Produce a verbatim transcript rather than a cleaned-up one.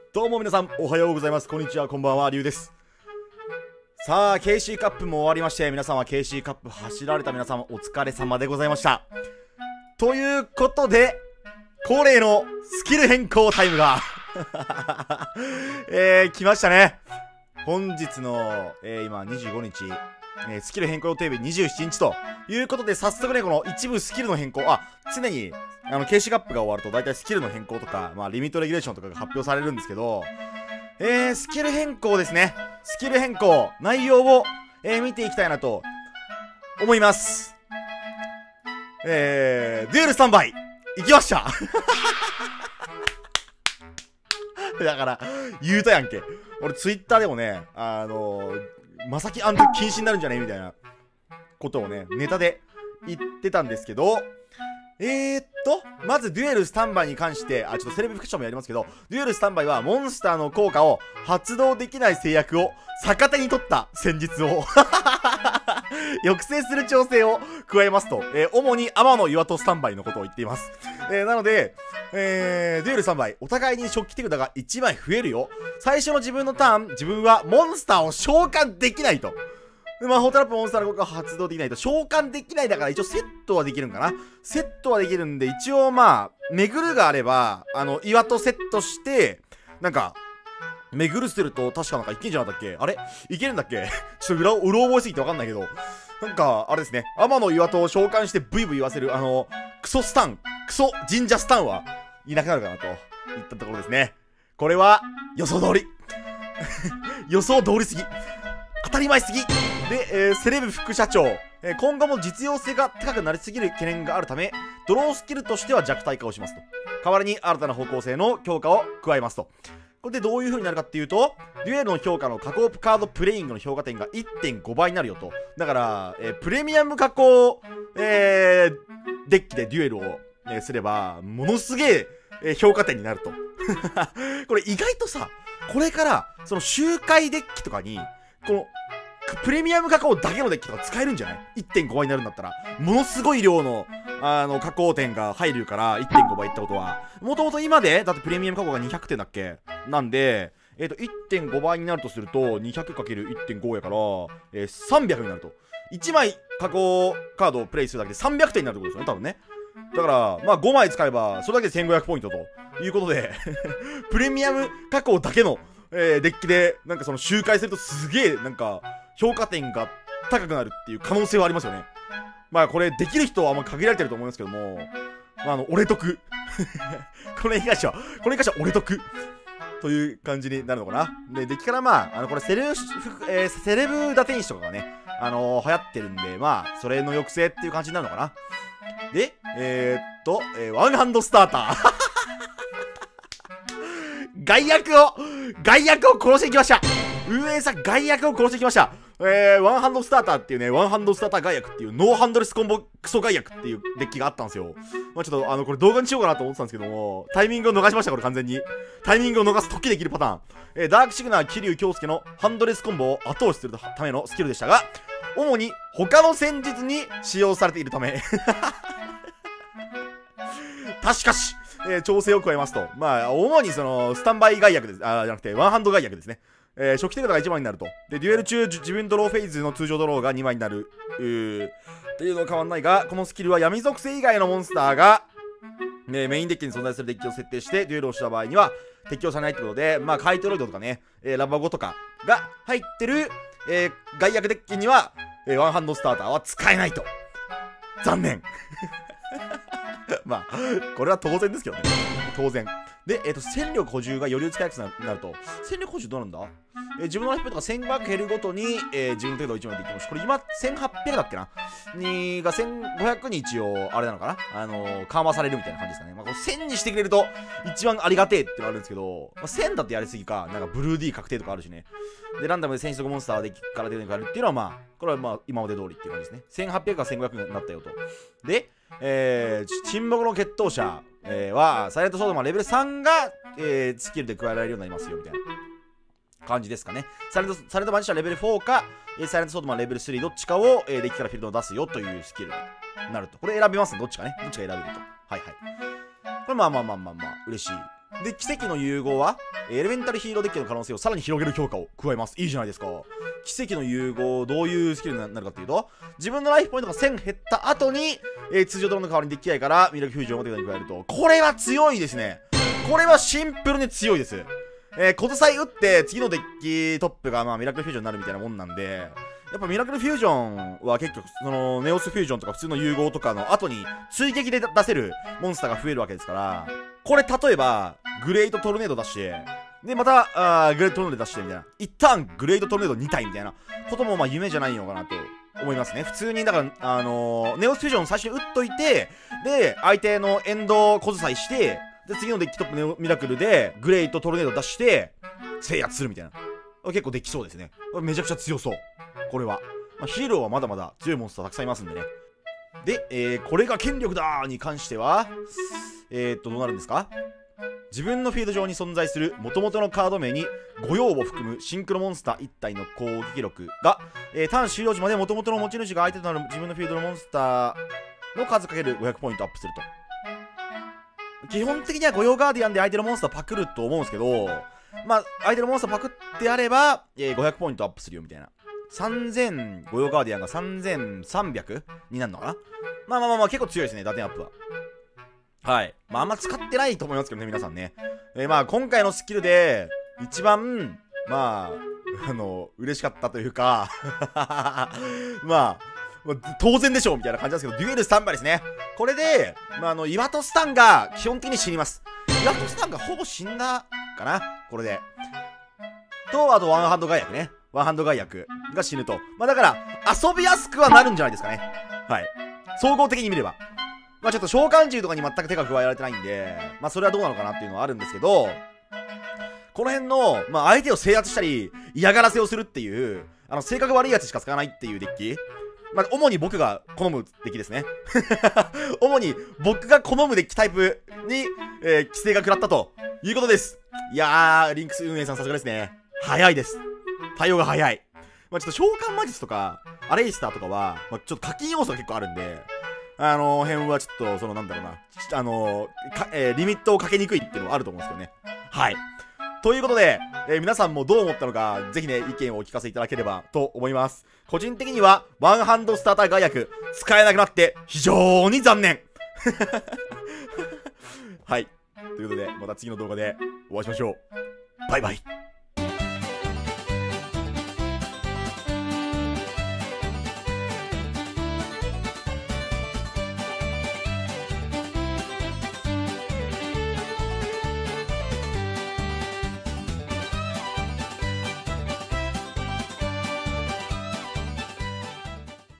どうも皆さん、おはようございます。こんにちは、こんばんは、りゅうです。さあ、ケーシー カップも終わりまして、皆さんは ケーシー カップ走られた皆さん、お疲れ様でございました。ということで、恒例のスキル変更タイムが、えー、来ましたね。本日の、えー、今にじゅうごにち、えー、スキル変更予定日にじゅうしちにちということで、早速ね、この一部スキルの変更、あ、常に、あの、ケーシー カップが終わると、大体スキルの変更とか、まあ、リミットレギュレーションとかが発表されるんですけど、えー、スキル変更ですね。スキル変更、内容を、えー、見ていきたいなと、思います。えー、デュエルスタンバイ、行きましただから、言うたやんけ。俺、ツイッターでもね、あのー、まさきアンド禁止になるんじゃねみたいなことをね、ネタで言ってたんですけど、えーっと、まずデュエルスタンバイに関して、あ、ちょっとセレブフィクションもやりますけど、デュエルスタンバイはモンスターの効果を発動できない制約を逆手に取った戦術を抑制する調整を加えますと、えー、主に天の岩戸スタンバイのことを言っています。えー、なので、えー、デュエルスタンバイ、お互いに初期手札がいちまい増えるよ。最初の自分のターン、自分はモンスターを召喚できないと。で、魔法トラップモンスターの効果を発動できないと、召喚できないだから一応セットはできるんかな。セットはできるんで、一応まあ、巡るがあれば、あの、岩とセットして、なんか、巡るすると、確かなんかいけんじゃなかったっけ？あれいけるんだっけちょっと裏、うろ覚えすぎてわかんないけど、なんか、あれですね、天の岩戸を召喚してブイブイ言わせる、あの、クソスタン、クソ神社スタンはいなくなるかなと、いったところですね。これは、予想通り。予想通りすぎ。当たり前すぎで、えー、セレブ副社長、えー、今後も実用性が高くなりすぎる懸念があるため、ドロースキルとしては弱体化をしますと。代わりに新たな方向性の強化を加えますと。これでどういう風になるかっていうと、デュエルの評価の加工カードプレイングの評価点が いってんご 倍になるよと。だから、えー、プレミアム加工、えー、デッキでデュエルを、えー、すれば、ものすげえ、えー、評価点になると。これ意外とさ、これから、その周回デッキとかに、この、プレミアム加工だけのデッキとか使えるんじゃない ?いってんご 倍になるんだったら。ものすごい量の、あの、加工点が入るから、いってんご 倍ってことは。もともと今で、だってプレミアム加工がにひゃくてんだっけなんで、えっと、いってんご 倍になるとすると、にひゃくかけるいってんご やから、えー、さんびゃくになると。いちまい加工カードをプレイするだけでさんびゃくてんになるってことですよね、多分ね。だから、まあごまい使えば、それだけでせんごひゃくポイントということで、プレミアム加工だけの、えー、デッキで、なんかその周回するとすげえ、なんか、評価点が高くなるっていう可能性はありますよね。まあこれできる人はあんま限られてると思いますけども、まああの、俺得。これに関しては、これに関しては俺得。という感じになるのかな。で、デッキからまあ、あの、これセレブ、えー、セレブ打天使とかがね、あのー、流行ってるんで、まあ、それの抑制っていう感じになるのかな。で、えー、っと、えー、ワンハンドスターター。害悪を、害悪を殺していきました。運営さん、害悪を殺していきました。えー、ワンハンドスターターっていうね、ワンハンドスターター害悪っていう、ノーハンドレスコンボクソ害悪っていうデッキがあったんですよ。まあちょっと、あの、これ動画にしようかなと思ってたんですけども、タイミングを逃しました、これ完全に。タイミングを逃す時できるパターン。えー、ダークシグナー、桐生京介のハンドレスコンボを後押しするためのスキルでしたが、主に他の戦術に使用されているため。確かし、えー、調整を加えますと。まあ、主にその、スタンバイ害悪です。あ、じゃなくて、ワンハンド害悪ですね。えー、初期手札がいちまいになると。で、デュエル中、自分ドローフェイズの通常ドローがにまいになる。うー。っていうのは変わんないが、このスキルは闇属性以外のモンスターが、ね、メインデッキに存在するデッキを設定して、デュエルをした場合には、適用されないってことで、まあ、カイトロイドとかね、えー、ラバゴとかが入ってる、えー、害悪デッキには、えー、ワンハンドスターターは使えないと。残念。まあ、これは当然ですけどね。当然。で、えっと、戦力補充がより使いやすくなると。戦力補充どうなんだ？えー、自分のライフペットがせんごひゃく減るごとに、えー、自分の手札をいちまいでいきます。これ今、せんはっぴゃくだっけなにがせんごひゃくに一応、あれなのかなあのー、緩和されるみたいな感じですかね。まあ、これせんにしてくれると、一番ありがてえってのあるんですけど、まあ、せんだってやりすぎか、なんかブルー D 確定とかあるしね。で、ランダムで戦士とモンスターでから出てくるっていうのは、まあ、これはまあ、今まで通りっていう感じですね。せんはっぴゃくがせんごひゃくになったよと。で、えー、沈黙の決闘者、えー、は、サイレントソードマンレベルさんが、えー、スキルで加えられるようになりますよ、みたいな感じですかね。サイレント、サイレントマジシャンレベルフォーか、えー、サイレントソードマンレベルスリーどっちかを、えー、デッキからフィールドを出すよというスキルになると。これ選べますね、どっちかね。どっちか選べると。はいはい。これまあまあまあまあまあ、嬉しいで、奇跡の融合は、エレメンタルヒーローデッキの可能性をさらに広げる強化を加えます。いいじゃないですか。奇跡の融合、どういうスキルになるかっていうと、自分のライフポイントがせん減った後に、えー、通常ドローンの代わりにデッキ外からミラクルフュージョンを手札に加えると、これは強いですね。これはシンプルに強いです。えー、小さい打って、次のデッキトップが、まあ、ミラクルフュージョンになるみたいなもんなんで、やっぱミラクルフュージョンは結局、その、ネオスフュージョンとか普通の融合とかの後に追撃で出せるモンスターが増えるわけですから、これ例えば、グレートトルネード出して、で、また、あグレートトルネード出してみたいな。一旦、グレートトルネードに体みたいなことも、まあ、夢じゃないのかなと思いますね。普通に、だから、あのー、ネオスフュージョン最初に打っといて、で、相手のエンド小遣いして、で、次のデッキトップネオミラクルで、グレートトルネード出して、制圧するみたいな。結構できそうですね。めちゃくちゃ強そう。これは。まあ、ヒーローはまだまだ強いモンスターたくさんいますんでね。で、えー、これが権力だーに関しては、えーっと、どうなるんですか？自分のフィールド上に存在する元々のカード名にご用を含むシンクロモンスターいち体の攻撃力が、えー、ターン終了時まで元々の持ち主が相手となる自分のフィールドのモンスターの数かけるごひゃくポイントアップすると。基本的には御用ガーディアンで相手のモンスターパクると思うんですけど、まあ、相手のモンスターパクってあれば、えー、ごひゃくポイントアップするよみたいな。さんぜん御用ガーディアンがさんぜんさんびゃくになるのかな。まあまあまあまあ、結構強いですね、打点アップは。はい。まあ、あんま使ってないと思いますけどね、皆さんね。えー、まあ、今回のスキルで、一番、まあ、あの、嬉しかったというか、まあ、当然でしょうみたいな感じなんですけど、デュエルスタンバイですね。これで、まあ、あの、岩戸スタンが基本的に死にます。岩戸スタンがほぼ死んだかなこれで。と、あと、ワンハンド外役ね。ワンハンド外役が死ぬと。まあ、だから、遊びやすくはなるんじゃないですかね。はい。総合的に見れば。まあちょっと召喚獣とかに全く手が加えられてないんで、まあそれはどうなのかなっていうのはあるんですけど、この辺の、まあ相手を制圧したり、嫌がらせをするっていう、あの、性格悪いやつしか使わないっていうデッキ。まあ主に僕が好むデッキですね。主に僕が好むデッキタイプに、えー、規制が食らったということです。いやー、リンクス運営さんさすがですね。早いです。対応が早い。まあちょっと召喚魔術とか、アレイスターとかは、まあちょっと課金要素が結構あるんで、あの辺はちょっと、そのなんだろうな、あのーえー、リミットをかけにくいっていうのはあると思うんですけどね。はい。ということで、えー、皆さんもどう思ったのか、ぜひね、意見をお聞かせいただければと思います。個人的には、ワンハンドスターター外役、使えなくなって非常に残念はい。ということで、また次の動画でお会いしましょう。バイバイ。